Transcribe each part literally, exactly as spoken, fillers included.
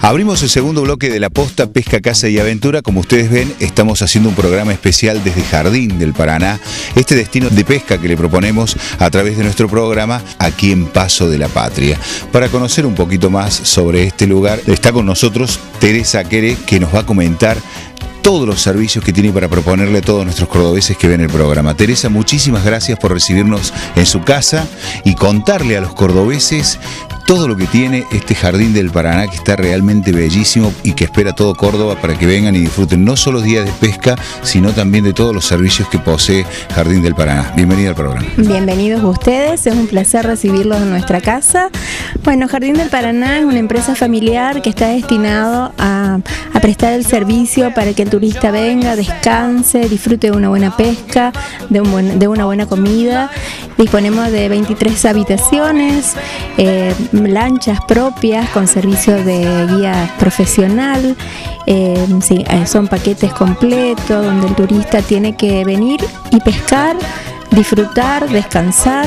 Abrimos el segundo bloque de La Posta, Pesca, Caza y Aventura. Como ustedes ven, estamos haciendo un programa especial desde Jardín del Paraná, este destino de pesca que le proponemos a través de nuestro programa aquí en Paso de la Patria. Para conocer un poquito más sobre este lugar, está con nosotros Teresa Quere, que nos va a comentar todos los servicios que tiene para proponerle a todos nuestros cordobeses que ven el programa. Teresa, muchísimas gracias por recibirnos en su casa y contarle a los cordobeses todo lo que tiene este Jardín del Paraná, que está realmente bellísimo y que espera todo Córdoba para que vengan y disfruten no solo días de pesca, sino también de todos los servicios que posee Jardín del Paraná. Bienvenido al programa. Bienvenidos ustedes, es un placer recibirlos en nuestra casa. Bueno, Jardín del Paraná es una empresa familiar que está destinado a, a prestar el servicio para que el turista venga, descanse, disfrute de una buena pesca, de, un buen, de una buena comida. Disponemos de veintitrés habitaciones, eh, lanchas propias con servicio de guía profesional. Eh, sí, son paquetes completos donde el turista tiene que venir y pescar, disfrutar, descansar.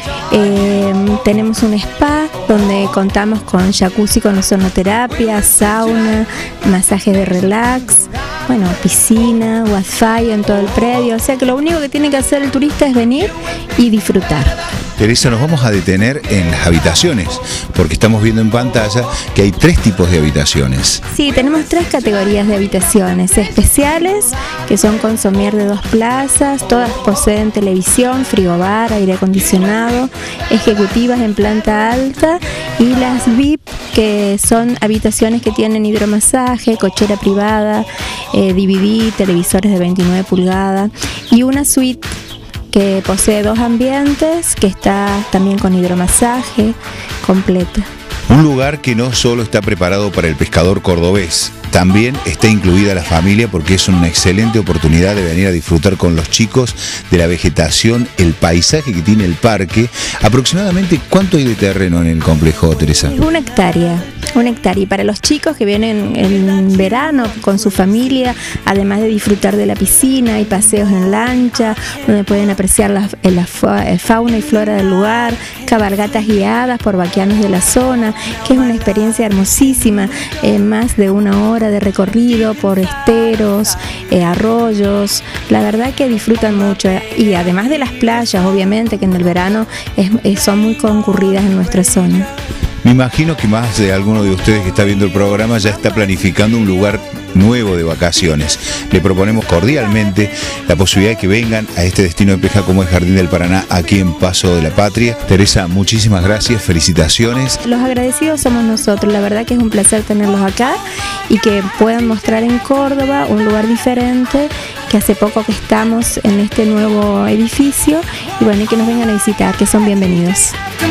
Eh, tenemos un spa donde contamos con jacuzzi con ozonoterapia, sauna, masaje de relax, bueno, piscina, wifi en todo el predio, o sea que lo único que tiene que hacer el turista es venir y disfrutar. Teresa, nos vamos a detener en las habitaciones, porque estamos viendo en pantalla que hay tres tipos de habitaciones. Sí, tenemos tres categorías de habitaciones: especiales, que son con somier de dos plazas, todas poseen televisión, frigobar, aire acondicionado, ejecutivas en planta alta, y las V I P, que son habitaciones que tienen hidromasaje, cochera privada, eh, D V D, televisores de veintinueve pulgadas, y una suite que posee dos ambientes, que está también con hidromasaje completa. Un lugar que no solo está preparado para el pescador cordobés, también está incluida la familia, porque es una excelente oportunidad de venir a disfrutar con los chicos de la vegetación, el paisaje que tiene el parque. Aproximadamente, ¿cuánto hay de terreno en el complejo, Teresa? Una hectárea, una hectárea. Y para los chicos que vienen en verano con su familia, además de disfrutar de la piscina, hay paseos en lancha, donde pueden apreciar la, la fauna y flora del lugar, cabalgatas guiadas por vaqueanos de la zona, que es una experiencia hermosísima, eh, más de una hora de recorrido por esteros, eh, arroyos. La verdad que disfrutan mucho, y además de las playas, obviamente, que en el verano es, es, son muy concurridas en nuestra zona. Me imagino que más de alguno de ustedes que está viendo el programa ya está planificando un lugar nuevo de vacaciones. Le proponemos cordialmente la posibilidad de que vengan a este destino de pesca como es Jardín del Paraná, aquí en Paso de la Patria. Teresa, muchísimas gracias, felicitaciones. Los agradecidos somos nosotros, la verdad que es un placer tenerlos acá y que puedan mostrar en Córdoba un lugar diferente, que hace poco que estamos en este nuevo edificio, y bueno, y que nos vengan a visitar, que son bienvenidos.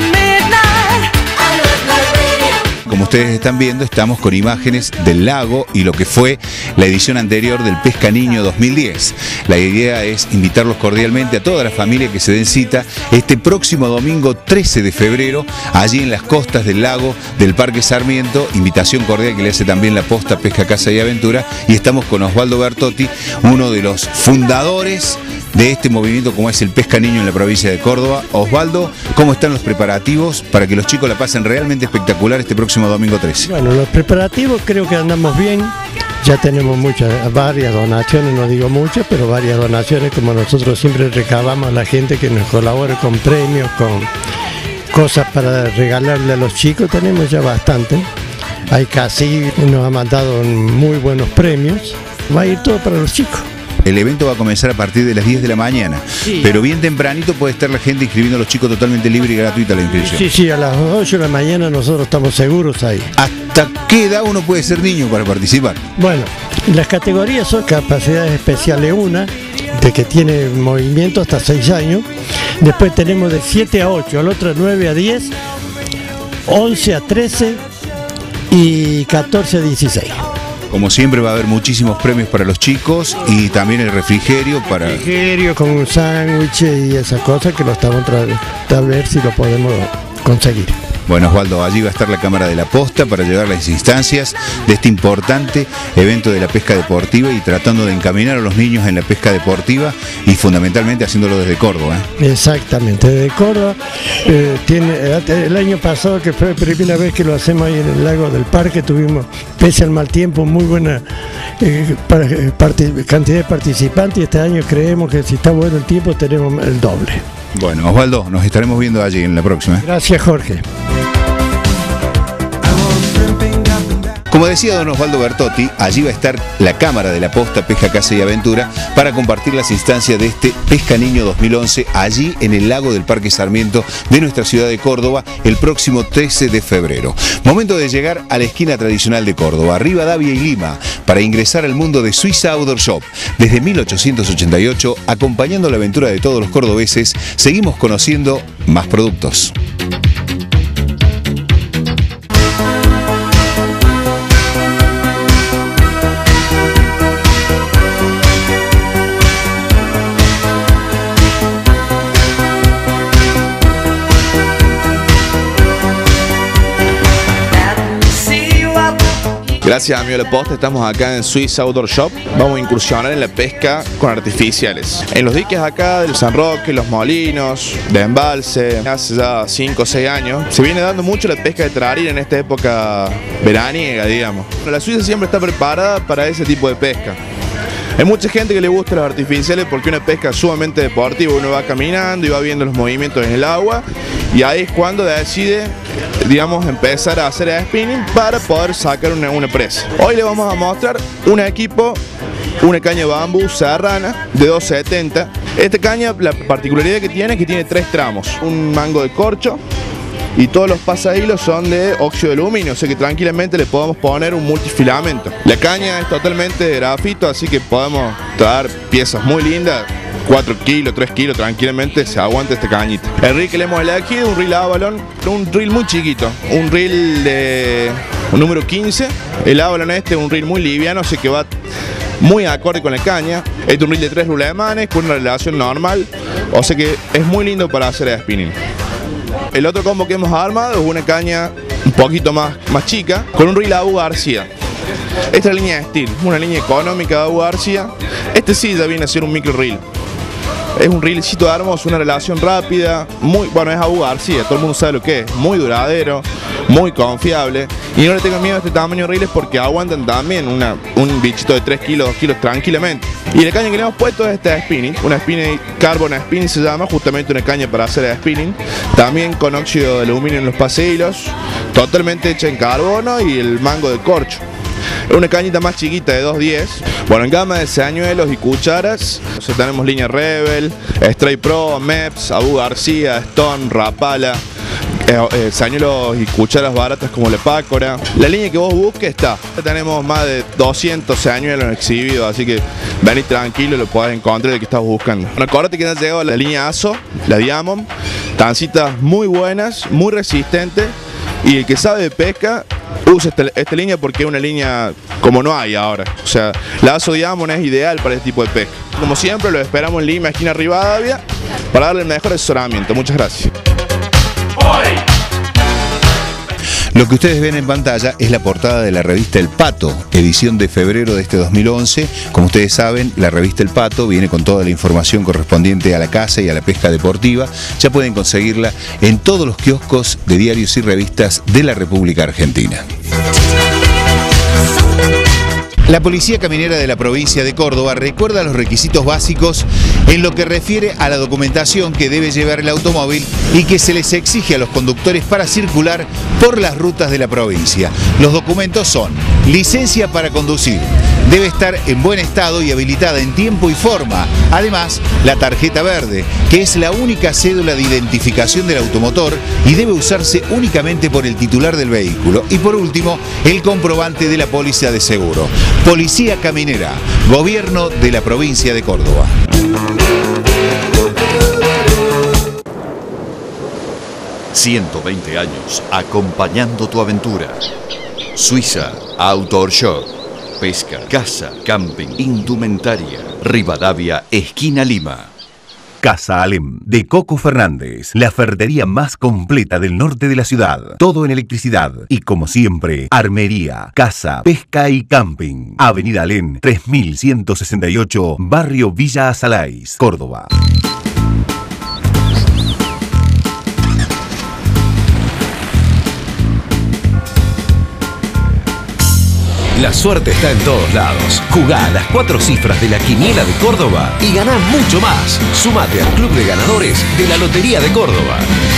Como ustedes están viendo, estamos con imágenes del lago y lo que fue la edición anterior del Pesca Niño dos mil diez. La idea es invitarlos cordialmente a toda la familia que se den cita este próximo domingo trece de febrero, allí en las costas del lago del Parque Sarmiento. Invitación cordial que le hace también La Posta, Pesca, Caza y Aventura. Y estamos con Osvaldo Bertotti, uno de los fundadores de este movimiento como es el Pesca Niño en la provincia de Córdoba. Osvaldo, ¿cómo están los preparativos para que los chicos la pasen realmente espectacular este próximo domingo trece? Bueno, los preparativos creo que andamos bien. Ya tenemos muchas, varias donaciones, no digo muchas, pero varias donaciones, como nosotros siempre recabamos a la gente que nos colabore con premios, con cosas para regalarle a los chicos. Tenemos ya bastante. Hay casi, nos han mandado muy buenos premios. Va a ir todo para los chicos. El evento va a comenzar a partir de las diez de la mañana, sí, pero bien tempranito puede estar la gente inscribiendo a los chicos, totalmente libre y gratuita la inscripción. Sí, sí, a las ocho de la mañana nosotros estamos seguros ahí. ¿Hasta qué edad uno puede ser niño para participar? Bueno, las categorías son capacidades especiales una, de que tiene movimiento hasta seis años, después tenemos de siete a ocho, al otro nueve a diez, once a trece y catorce a dieciséis. Como siempre va a haber muchísimos premios para los chicos y también el refrigerio para... Refrigerio con un sándwich y esas cosas que lo estamos tratando de ver si lo podemos conseguir. Bueno, Osvaldo, allí va a estar la Cámara de la Posta para llevar las instancias de este importante evento de la pesca deportiva y tratando de encaminar a los niños en la pesca deportiva y fundamentalmente haciéndolo desde Córdoba, ¿eh? Exactamente, desde Córdoba. Eh, tiene, el año pasado, que fue la primera vez que lo hacemos ahí en el lago del Parque, tuvimos, pese al mal tiempo, muy buena eh, para, eh, part- cantidad de participantes, y este año creemos que si está bueno el tiempo tenemos el doble. Bueno, Osvaldo, nos estaremos viendo allí en la próxima. Gracias, Jorge. Como decía don Osvaldo Bertotti, allí va a estar la Cámara de la Posta, Pesca, Caza y Aventura para compartir las instancias de este Pesca Niño dos mil once allí en el lago del Parque Sarmiento de nuestra ciudad de Córdoba el próximo trece de febrero. Momento de llegar a la esquina tradicional de Córdoba, Rivadavia y Lima, para ingresar al mundo de Suiza Outdoor Shop. Desde mil ochocientos ochenta y ocho, acompañando la aventura de todos los cordobeses, seguimos conociendo más productos. Gracias, amigo de la Posta, estamos acá en Swiss Outdoor Shop. Vamos a incursionar en la pesca con artificiales. En los diques acá del San Roque, Los Molinos, de Embalse, hace ya cinco o seis años, se viene dando mucho la pesca de tararira en esta época veraniega, digamos. La Suiza siempre está preparada para ese tipo de pesca. Hay mucha gente que le gusta los artificiales porque es una pesca sumamente deportiva, uno va caminando y va viendo los movimientos en el agua y ahí es cuando decide, digamos, empezar a hacer spinning para poder sacar una, una presa. Hoy le vamos a mostrar un equipo, una caña de bambú serrana de doscientos setenta. Esta caña, la particularidad que tiene es que tiene tres tramos, un mango de corcho y todos los pasahilos son de óxido de aluminio, o sea que tranquilamente le podemos poner un multifilamento. La caña es totalmente de grafito, así que podemos traer piezas muy lindas, cuatro kilos, tres kilos, tranquilamente se aguanta esta cañita. El reel que le hemos elegido es un reel Avalon, un reel muy chiquito, un reel de número quince. El Avalon este es un reel muy liviano, así que va muy acorde con la caña. Este es un reel de tres rulemanes con una relación normal, o sea que es muy lindo para hacer spinning. El otro combo que hemos armado es una caña un poquito más, más chica con un reel Abu García. Esta es la línea de Steel, una línea económica de Abu García. Este sí ya viene a ser un micro reel. Es un reelcito hermoso, una relación rápida, muy, bueno, es Abu García, todo el mundo sabe lo que es, muy duradero, muy confiable. Y no le tengan miedo a este tamaño de reels porque aguantan también una, un bichito de tres kilos, dos kilos tranquilamente. Y la caña que le hemos puesto es esta spinning, una spinning carbon spinning se llama, justamente una caña para hacer spinning, también con óxido de aluminio en los paseos, totalmente hecha en carbono y el mango de corcho. Es una cañita más chiquita de dos diez. Bueno, en gama de señuelos y cucharas, o sea, tenemos línea Rebel, Stray Pro, Meps, Abu García, Stone, Rapala, eh, eh, señuelos y cucharas baratas como la Pácora. La línea que vos busques está. Tenemos más de doscientos señuelos exhibidos, así que vení tranquilo, lo podés encontrar el que estás buscando. Bueno, acordate que nos ha llegado la línea Aso, la Diamond, tancitas muy buenas, muy resistentes, y el que sabe de pesca usa esta, esta línea porque es una línea como no hay ahora. O sea, la Aso Diamond es ideal para este tipo de pesca. Como siempre, lo esperamos en Lima, esquina Rivadavia, para darle el mejor asesoramiento. Muchas gracias. Lo que ustedes ven en pantalla es la portada de la revista El Pato, edición de febrero de este dos mil once. Como ustedes saben, la revista El Pato viene con toda la información correspondiente a la caza y a la pesca deportiva. Ya pueden conseguirla en todos los kioscos de diarios y revistas de la República Argentina. La Policía Caminera de la provincia de Córdoba recuerda los requisitos básicos en lo que refiere a la documentación que debe llevar el automóvil y que se les exige a los conductores para circular por las rutas de la provincia. Los documentos son: licencia para conducir, debe estar en buen estado y habilitada en tiempo y forma. Además, la tarjeta verde, que es la única cédula de identificación del automotor y debe usarse únicamente por el titular del vehículo. Y por último, el comprobante de la póliza de seguro. Policía Caminera, Gobierno de la provincia de Córdoba. ciento veinte años acompañando tu aventura. Suiza Outdoor Shop. Pesca, caza, camping, indumentaria. Rivadavia, esquina Lima. Casa Alem, de Coco Fernández, la ferretería más completa del norte de la ciudad. Todo en electricidad y, como siempre, armería, casa, pesca y camping. Avenida Alem, tres mil ciento sesenta y ocho, Barrio Villa Azalais, Córdoba. La suerte está en todos lados. Jugá a las cuatro cifras de la Quiniela de Córdoba y ganá mucho más. Sumate al Club de Ganadores de la Lotería de Córdoba.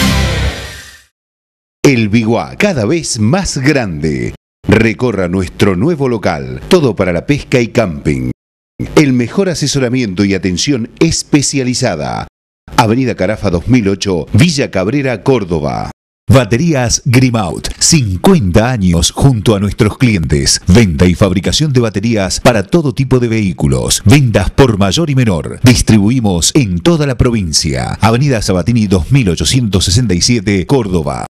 El Biguá, cada vez más grande. Recorra nuestro nuevo local. Todo para la pesca y camping. El mejor asesoramiento y atención especializada. Avenida Carafa dos mil ocho, Villa Cabrera, Córdoba. Baterías Grimout, cincuenta años junto a nuestros clientes. Venta y fabricación de baterías para todo tipo de vehículos. Ventas por mayor y menor. Distribuimos en toda la provincia. Avenida Sabatini dos mil ochocientos sesenta y siete, Córdoba.